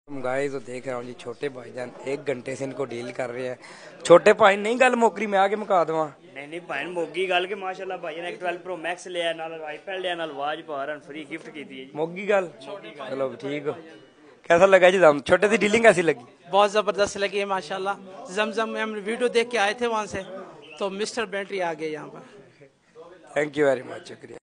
Guys तो देख रहा हूँ जी, छोटे भाईजान 1 घंटे से इनको डील कर रहे हैं। छोटे भाई नहीं गल मोकरी मैं आके मुका दवा। नहीं भाई मोगी गल के माशाल्लाह भाई ने 12 प्रो मैक्स लिया नाल आईपैड लिया नाल वाच पार फ्री गिफ्ट की थी मोगी गल चलो ठीक हो। कैसा लगा जी दम छोटे सी डीलिंग कैसी लगी? बहुत ज़बरदस्त लगी है माशाल्लाह। जमजम में हम वीडियो देख के आए थे वहाँ से, तो मिस्टर बेंट्री आ गए यहाँ पर। थैंक यू वेरी मच, शुक्रिया।